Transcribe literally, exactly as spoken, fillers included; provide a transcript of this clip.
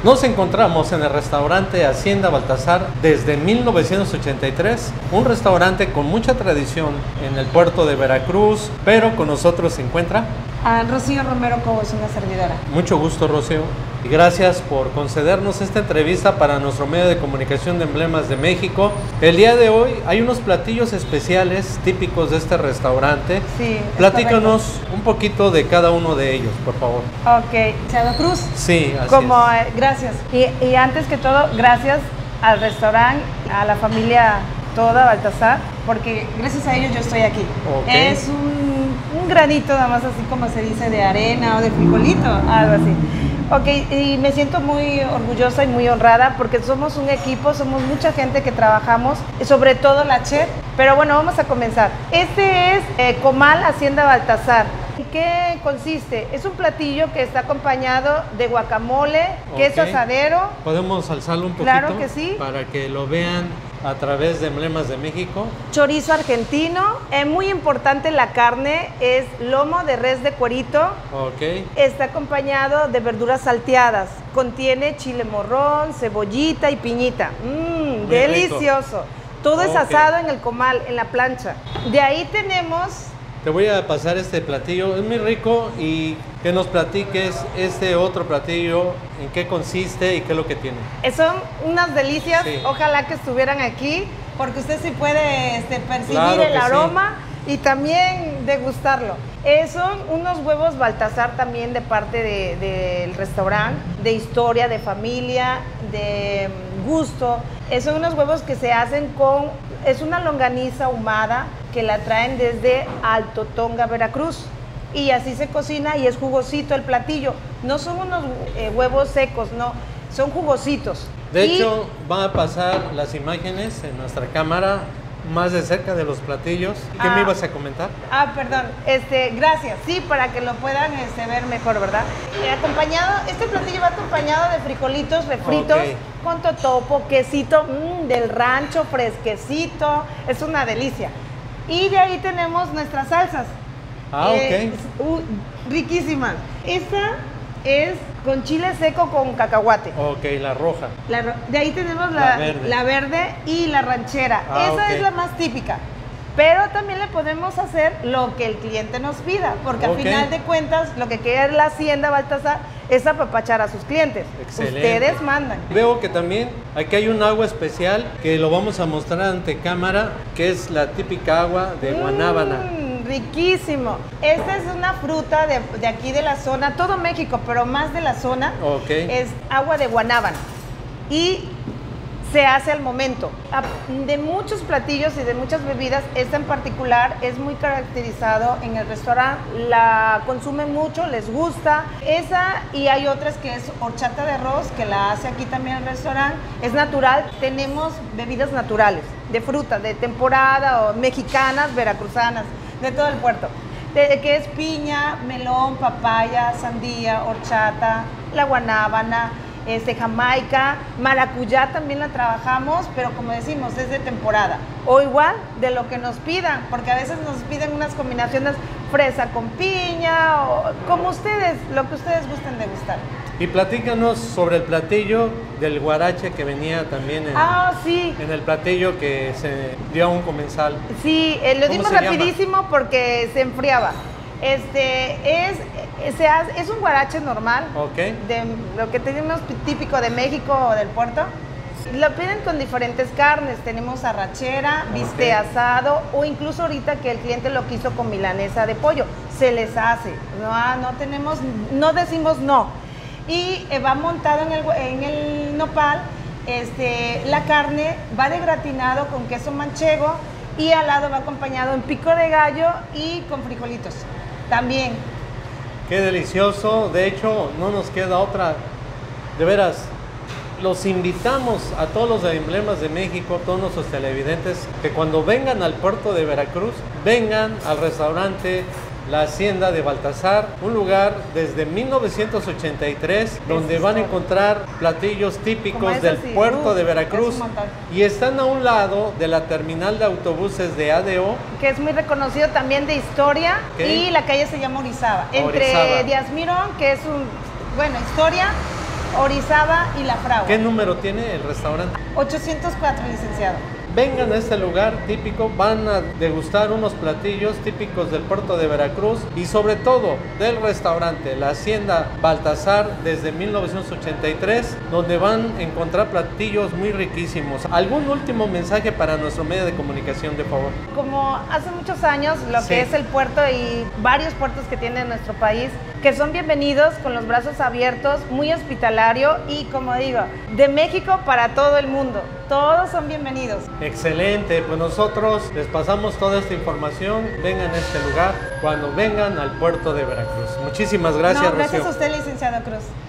Nos encontramos en el restaurante Hacienda Baltasar desde mil novecientos ochenta y tres, un restaurante con mucha tradición en el puerto de Veracruz, pero con nosotros se encuentra a Rocío Romero Cobos, una servidora. Mucho gusto, Rocío, y gracias por concedernos esta entrevista para nuestro medio de comunicación de Emblemas de México. El día de hoy hay unos platillos especiales típicos de este restaurante. Sí, platícanos un poquito de cada uno de ellos, por favor. Ok, Chado Cruz. Sí, así Como, es. Eh, gracias. Y, y antes que todo, gracias al restaurante, a la familia toda Baltasar, porque gracias a ellos yo estoy aquí. Okay. Es un, un granito, nada más así como se dice, de arena o de frijolito, algo así. Ok, y me siento muy orgullosa y muy honrada porque somos un equipo, somos mucha gente que trabajamos, sobre todo la chef. Pero bueno, vamos a comenzar. Este es eh, Comal Hacienda Baltasar. ¿En qué consiste? Es un platillo que está acompañado de guacamole, okay, queso asadero. ¿Podemos alzarlo un poquito? Claro que sí. Para que lo vean a través de Emblemas de México. Chorizo argentino. Es eh, muy importante la carne, es lomo de res de cuerito. Ok. Está acompañado de verduras salteadas. Contiene chile morrón, cebollita y piñita. Mmm, delicioso. Rico. Todo okay. es asado en el comal, en la plancha. De ahí tenemos... Te voy a pasar este platillo, es muy rico, y que nos platiques este otro platillo, en qué consiste y qué es lo que tiene. Son unas delicias, sí. Ojalá que estuvieran aquí, porque usted sí puede este, percibir claro el aroma sí. y también degustarlo. Eh, son unos huevos Baltasar también de parte del de, de restaurante, de historia, de familia, de gusto. Eh, son unos huevos que se hacen con, es una longaniza ahumada que la traen desde Alto Tonga, Veracruz. Y así se cocina y es jugosito el platillo. No son unos eh, huevos secos, no, son jugositos. De y, hecho, van a pasar las imágenes en nuestra cámara más de cerca de los platillos. ¿Qué ah, me ibas a comentar? Ah, perdón. Este, gracias. Sí, para que lo puedan este, ver mejor, ¿verdad? Eh, acompañado, este platillo va acompañado de frijolitos refritos okay. con totopo, quesito mmm, del rancho, fresquecito. Es una delicia. Y de ahí tenemos nuestras salsas. Ah, eh, ok. Uh, riquísimas. Esta es con chile seco con cacahuate. Ok, la roja. La, de ahí tenemos la, la, verde. la verde y la ranchera. Ah, Esa okay. es la más típica. Pero también le podemos hacer lo que el cliente nos pida, porque okay. al final de cuentas lo que quiere la Hacienda Baltasar es apapachar a sus clientes. Excelente. Ustedes mandan. Veo que también aquí hay un agua especial que lo vamos a mostrar ante cámara, que es la típica agua de mm, guanábana. Riquísimo. Esta es una fruta de, de aquí de la zona, todo México, pero más de la zona. Okay. Es agua de guanábana. Y se hace al momento. De muchos platillos y de muchas bebidas, esta en particular es muy caracterizado en el restaurante, la consumen mucho, les gusta. Esa, y hay otras que es horchata de arroz, que la hace aquí también el restaurante, es natural. Tenemos bebidas naturales, de fruta, de temporada, o mexicanas, veracruzanas, de todo el puerto. De, que es piña, melón, papaya, sandía, horchata, la guanábana, Este, jamaica, maracuyá también la trabajamos, pero como decimos, es de temporada. O igual, de lo que nos pidan, porque a veces nos piden unas combinaciones fresa con piña, o como ustedes, lo que ustedes gusten degustar. Y platícanos sobre el platillo del guarache que venía también en, ah, sí. en el platillo que se dio a un comensal. Sí, eh, lo dimos rapidísimo llama? porque se enfriaba. Este es, se hace, es un guarache normal, okay. de lo que tenemos típico de México o del puerto. Lo piden con diferentes carnes, tenemos arrachera, bistec okay. asado, o incluso ahorita que el cliente lo quiso con milanesa de pollo, se les hace. No, no tenemos, no decimos no. Y eh, va montado en el, en el nopal, este, la carne va de gratinado con queso manchego y al lado va acompañado en pico de gallo y con frijolitos. También. Qué delicioso, de hecho no nos queda otra, de veras, los invitamos a todos los de Emblemas de México, a todos nuestros televidentes, que cuando vengan al puerto de Veracruz, vengan al restaurante La Hacienda de Baltasar, un lugar desde mil novecientos ochenta y tres, donde van a encontrar platillos típicos del sí. puerto uh, de Veracruz, y están a un lado de la terminal de autobuses de A D O, que es muy reconocido también de historia, okay. y la calle se llama Orizaba, entre Orizaba. Díaz Mirón, que es un, bueno, historia, Orizaba y La Fragua. ¿Qué número tiene el restaurante? ochocientos cuatro, licenciado. Vengan a este lugar típico, van a degustar unos platillos típicos del puerto de Veracruz y sobre todo del restaurante La Hacienda Baltasar desde mil novecientos ochenta y tres, donde van a encontrar platillos muy riquísimos. ¿Algún último mensaje para nuestro medio de comunicación, de favor? Como hace muchos años, lo Sí. que es el puerto y varios puertos que tiene nuestro país, que son bienvenidos con los brazos abiertos, muy hospitalario y, como digo, de México para todo el mundo. Todos son bienvenidos. Excelente, pues nosotros les pasamos toda esta información. Vengan a este lugar cuando vengan al puerto de Veracruz. Muchísimas gracias, No, gracias Rocío. a usted, licenciado Cruz.